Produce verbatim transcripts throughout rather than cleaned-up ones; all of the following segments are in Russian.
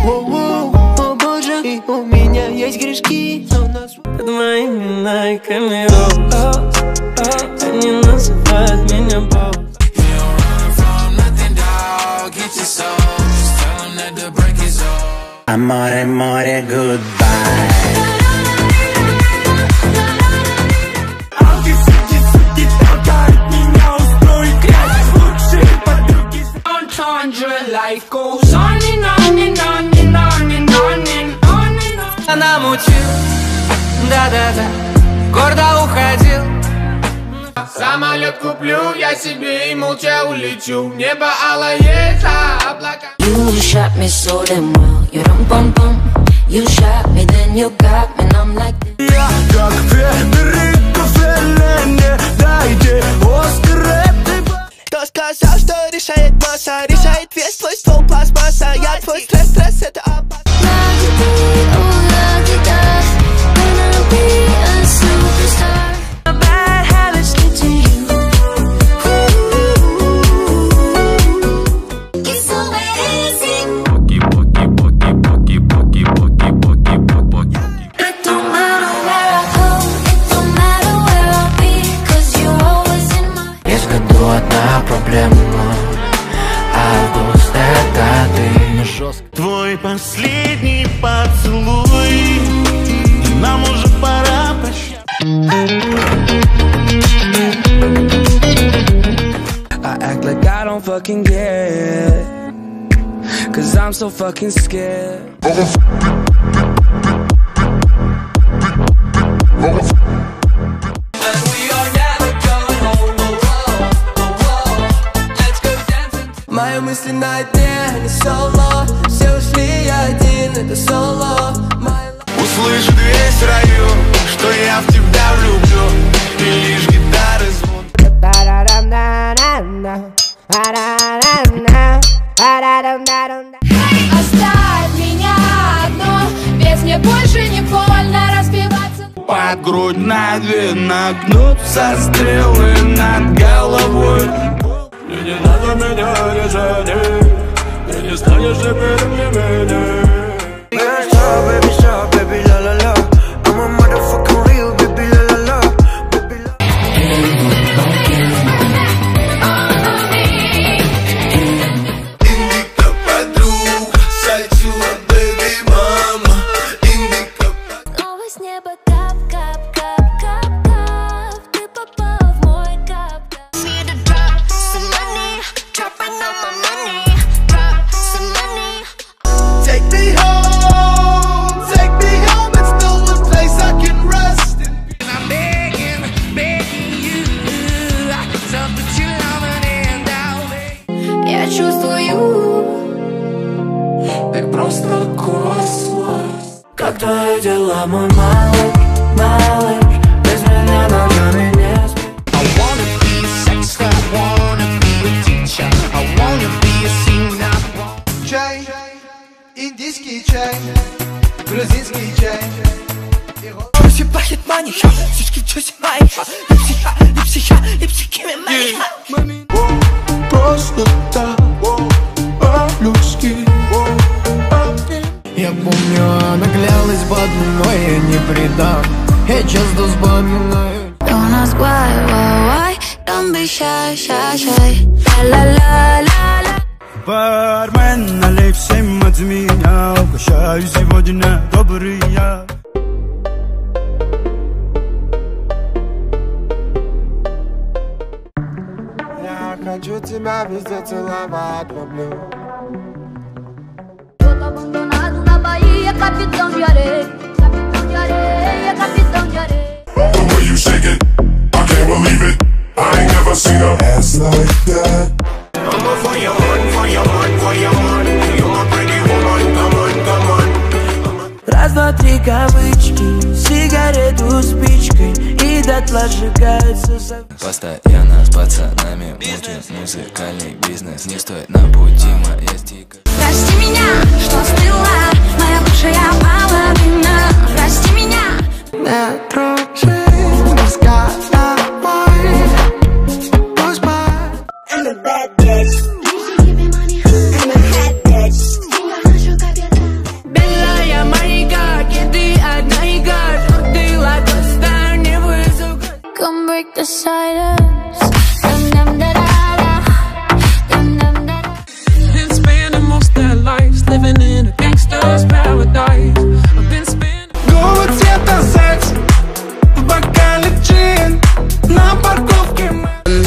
О боже, и у меня есть грешки, но нас под моими лайками. Они называют меня босс. Аморе, море, goodbye. Life goes on and on and on and on and on and on and on. Она мучил, да-да-да, гордо уходил. Самолет куплю я себе и молча улечу. Небо алое за облака. You shot me so damn well. You rum pum pum. You shot me, then you got me, and I'm like this. Я как Федерико Феллини, дайте Оскар. Кто сказал, что решает масса? Решает весь твой ствол пластмасса. Я твой стресс, стресс, это опасно. Твой последний поцелуй, нам уже пора прощаться. I act like I don't fucking care, cause I'm so fucking scared. Мои мысли на дне, не соло. Все ушли, я один, это соло. Услышит весь район, что я в тебя влюблю, и лишь гитары звон. Оставь меня одну, ведь мне больше не больно разбиваться. Под грудь надвинно гнутся стрелы над головой. И не надо меня решать, ты не станешь теперь мне меня. Baby, stop, baby, la la la. I'm a motherfucking real, baby, la la la. Baby, la. Индика, подруга, сальчула, baby, мама. Индика, Снова с неба кап, кап, кап, кап, кап. Ты попал в мой кап, кап. Me to drop some money, dropping all my money, drop some money. take me home, take me home. It's still a place I can rest in. I'm begging, begging you, something you love and out. Я чувствую, Ты просто космос. Как твои дела, мой малыш, малыш? Без меня ногами не спи. I wanna be a sex, I wanna be a teacher, I wanna be a singer. Чай, индийский чай, грузинский чай. Джуси пахнет маниха, сучки джуси майха. Липсиха, липсиха, липсики майха. Просто так, по-людски. Я помню, она клялась под мной, я не предам. Я часто вспоминаю. Don't ask why, why, why. Don't be shy, shy, shy. La la la la. Бармен, налей всем от меня. Угощаю сегодня добрый я. Я хочу тебя везде целовать, люблю. abandonado na Bahia, capitão de areia, capitão de areia, capitão de areia. The way you shake it, I can't believe it. I ain't never seen a ass like that. I'm up for your man, for your man, for your man. You're my pretty woman, come on, come on. Раз, два, три кавычки, сигарету спичкой, и дотла сжигаются со... Постоянно с пацанами мутим музыкальный бизнес. Не стоит на пути моя стика. Прости меня, что стыла, моя бывшая половина. Прости меня. Не дружи, тоска домой. Пусть бы... I'm a bad bitch. I'm a bad bitch. Tengo mucho capital. in a gangster's paradise. I've been spinning. Голый цвета секс, в бокале джин, на парковке мы.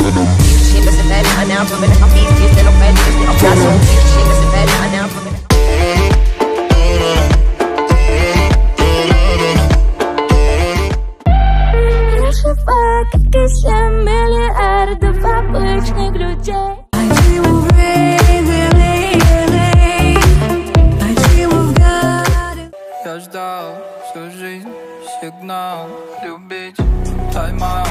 Я жива, как и семь миллиардов обычных людей. Я ждал всю жизнь сигнал любить тайм-аут.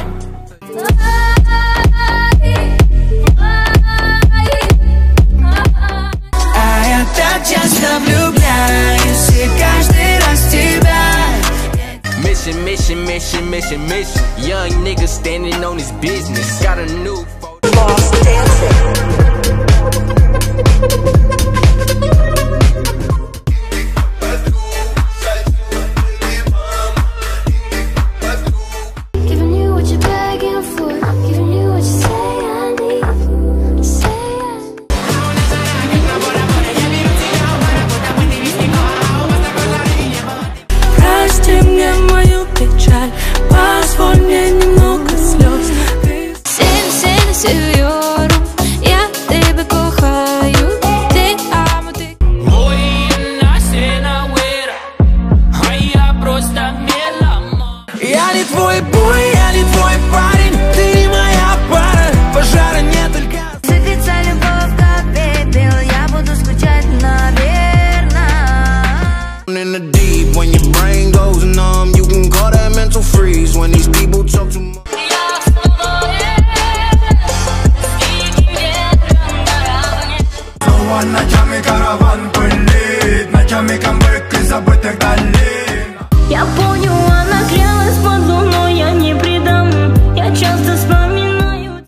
А я так часто влюбляюсь, и каждый раз тебя. Mission, mission, mission, mission, mission. Young nigga standing on his business. Got a new Lost dancing. Giving you what you're begging for, giving you what you say I need. Say I Прости мне мою печаль, позволь мне немного слез. Сильно, сильно, сильно, я тебя кохаю. Ты amo, ты. Ой, на уэра, а я просто меломан. Я не твой бой, я не твой парень, ты не моя пара, пожара не только. Сыпется любовь, как пепел, я буду скучать, наверное. In the deep, when your brain goes numb, you can call that mental freeze. When these people talk too much. Снова ночами караван пылит, ночами камбэк из забытых долин. Я помню, она грелась под луной, я не предам. Я часто вспоминаю.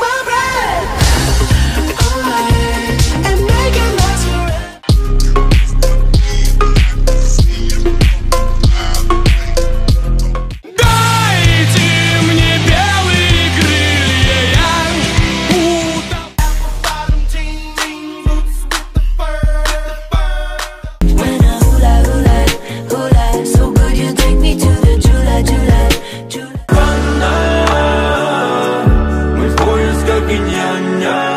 Дайте мне белые крылья, я When I hula hula hula, so could you take me to the July July July? мы в поисках и няня.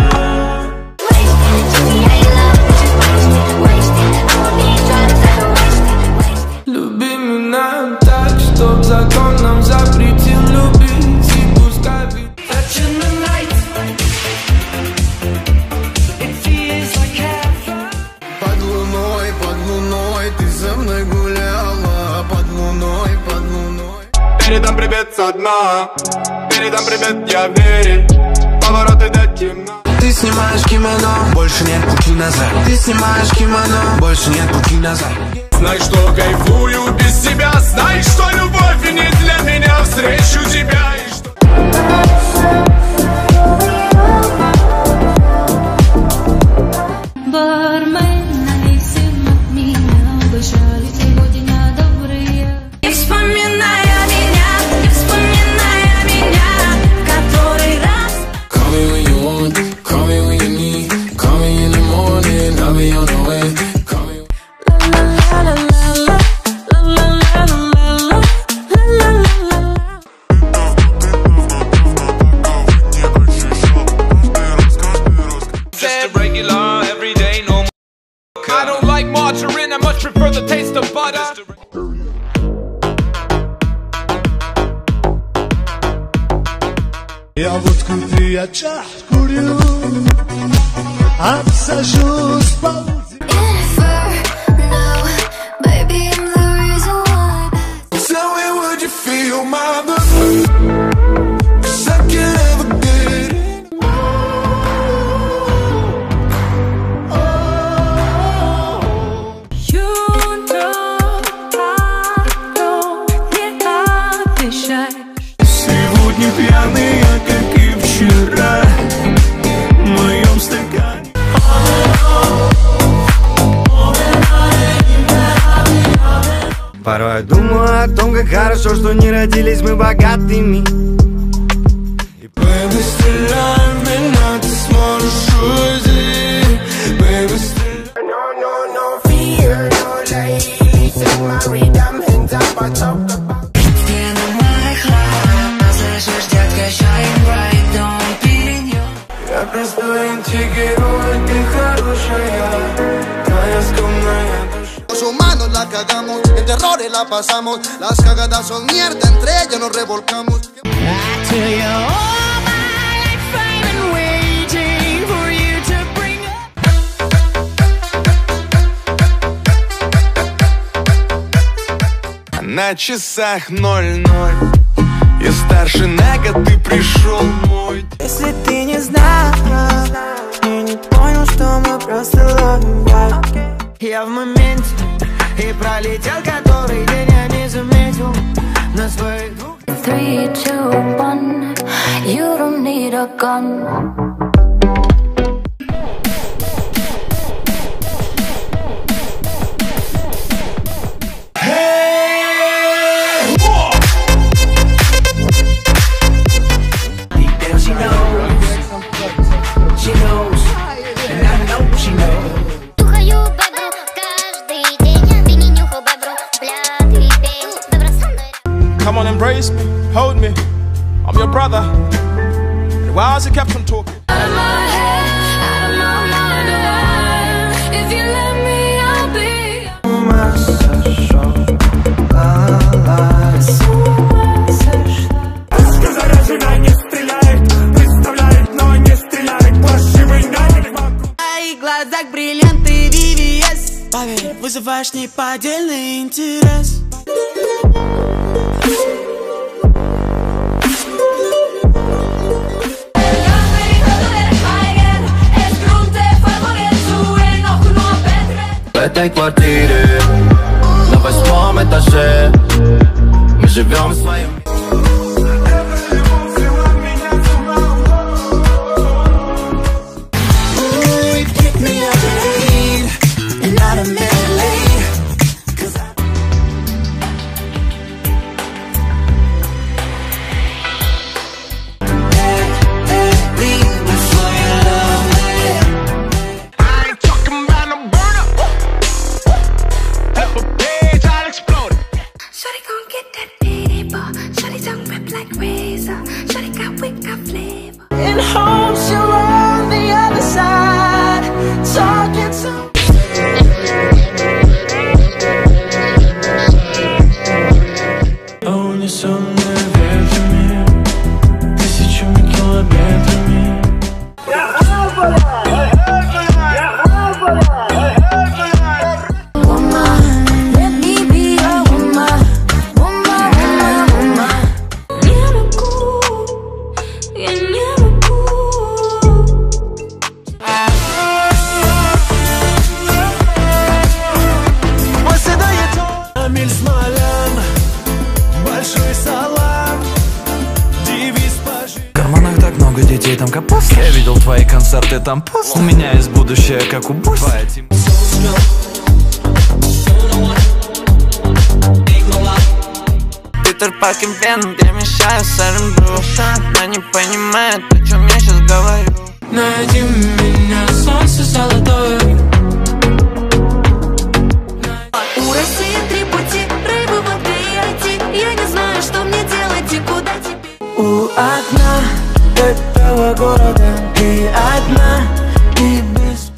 Люби меня так, чтоб закон нам запретил любить, и пускай бит. Под луной, под луной, ты со мной гуляла. Под луной, под луной. Передам привет со дна, передам привет, я верен. Повороты до темна. Ты снимаешь кимоно, больше нет пути назад. Ты снимаешь кимоно, больше нет пути назад. Знай, что кайфую без тебя, знай, что любовь не для меня. Встречу тебя и что... Бармен, налейте меня, обожали сегодня добрые. Не вспоминая меня, не вспоминая меня, который раз. Call me when you want, call me when you need. Call me in the morning, I'll be on the way. Call me. La la la la la la la la la la la la. Just a regular, everyday, normal. I don't like margarine, I much prefer the taste of butter. Я водку ты, я чах курю, обсажусь по улице. Baby, I'm the reason why. Tell me, would you feel my love? 'Cause I can't ever get it. Сегодня пьяный я, как и вчера, в моем стакане. Порой думаю о том, как хорошо, что не родились мы богатыми. Baby, стреляй в меня, ты сможешь уйти. Baby, стреляй. No, no, no fear. humanos la cagamos, en terrores la pasamos, las cagadas son mierda, entre ellas nos revolcamos. На часах ноль-ноль, я старше на год, ты пришел мой. Если ты не знал и не понял, что мы просто love vibe. Я в моменте и пролетел который день, я не заметил на своих двух. Three, two, one, you don't need a gun. Come on, embrace me, hold me. I'm your brother. Why has he kept on talking? Out of my head, out of my mind. If you let me, I'll be. Заряжена не стреляет, представляет, но не стреляет. Плащевый набель вокруг. В твоих глазах бриллианты ви ви эс. Поверь, вызываешь неподдельный интерес. В этой квартире на восьмом этаже мы живем в своем. In home, she'll on the other side, talking to. Унесённая ветрами, тысячами километрами. Woman, let me be a woman, woman, woman, woman. Не могу, я не могу. Амиль Смолян, большой салам, девиз пожи. В карманах так много детей, там капуста. Я видел твои концерты, там пусто. У меня есть будущее, как у Буста. Питер Паркер Веном, перемещаю Сайлент Бру. Она не понимает, о чем я сейчас говорю. Найди меня, солнце золотое. У России три пути, рыбы, воды и ай ти. Я не знаю, что мне делать и куда теперь. У окна этого города и одна, и без.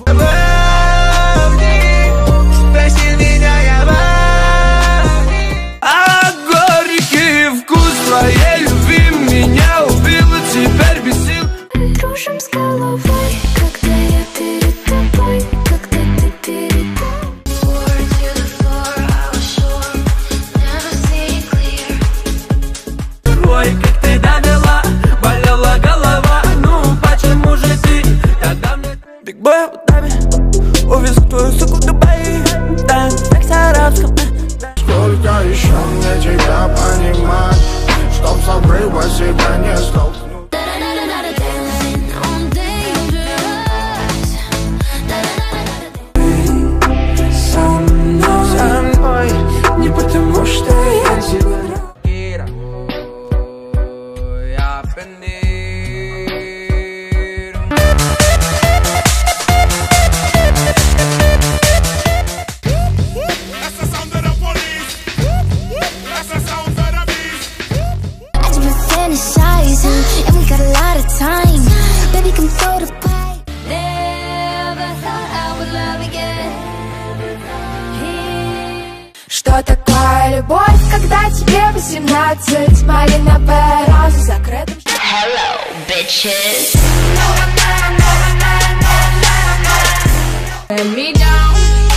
Спроси меня, я в а горький вкус твоей любви меня убил, и теперь без сил. Дружим с головой, когда я перед тобой, когда ты перед тобой. Ой, как ты довела, болела голова, ну почему? Что такое любовь, когда тебе восемнадцать? Малиновая роза с закрытым. Hello, bitches. Let me down.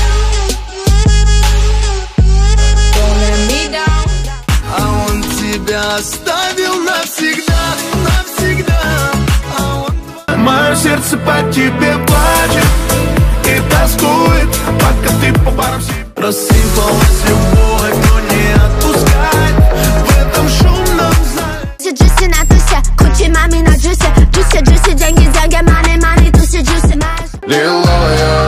Don't let me down. А он тебя оставил навсегда, навсегда. А он... Мое сердце по тебе плачет и тоскует, пока ты по барам себе рассыпалась любовь, но не отпускать в этом шумном зале. Джуси на тусе, кучи мами на джусе, джуси, джуси, деньги, деньги, мани, мани, туси, джуси, лиловая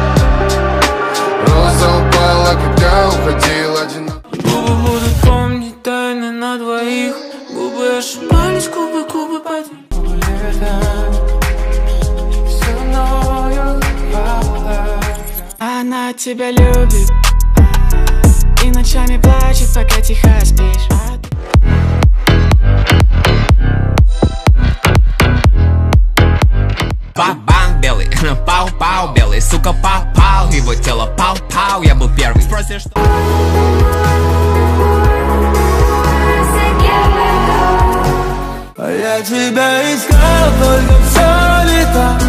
роза упала, когда уходил одинок. Губы будут помнить тайны на двоих. Губы ошибались, губы, губы под летом. Со мною она тебя любит и ночами плачет, пока тихо спишь. Бабан белый, пау-пау белый, сука, пау-пау, его тело пау-пау, я был первый. Спросишь, что... А я тебя искал, только все лето.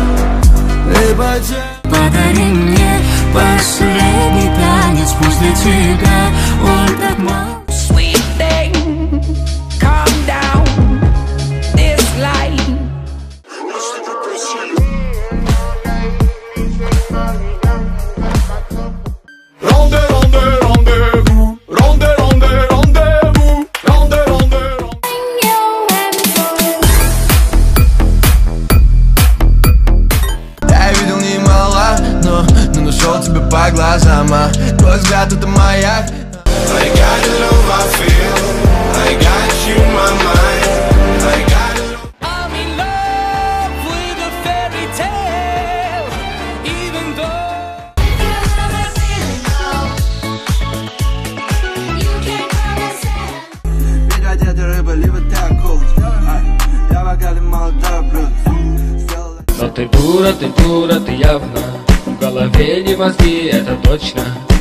Подари мне последний танец после тебя. Он так мал. Sweet thing, calm down, this line. Ронде, ронде, рандеву, ронде, ронде, рандеву, ронде, ронде, я видел немало, но не нашел тебя по глазам, а твой взгляд это маяк. I got the love I feel, I got you in my mind, I got the love. I'm in love with a fairy tale, even though Видать, рыба, либо так cool. Я богатый молодой брат. Но ты дура, ты дура, ты явно. В голове не мозги, это точно.